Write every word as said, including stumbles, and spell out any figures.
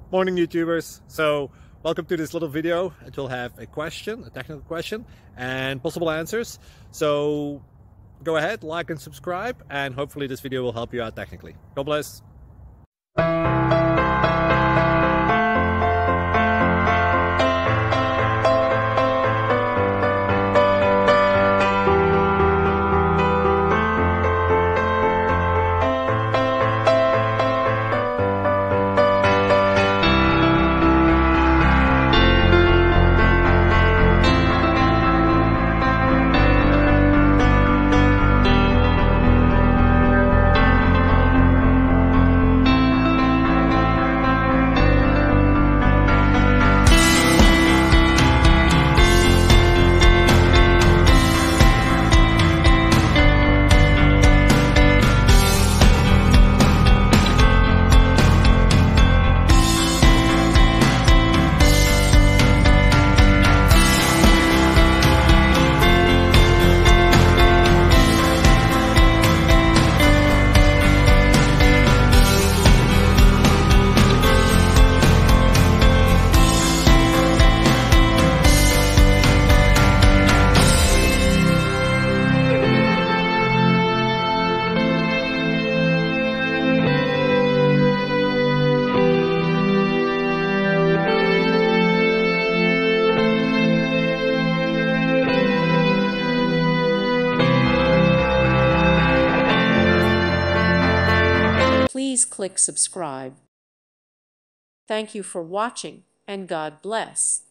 Morning YouTubers. So welcome to this little video. It will have a question, a technical question, and possible answers. So go ahead, like and subscribe, and hopefully this video will help you out technically. God bless. Please click subscribe. Thank you for watching, and God bless.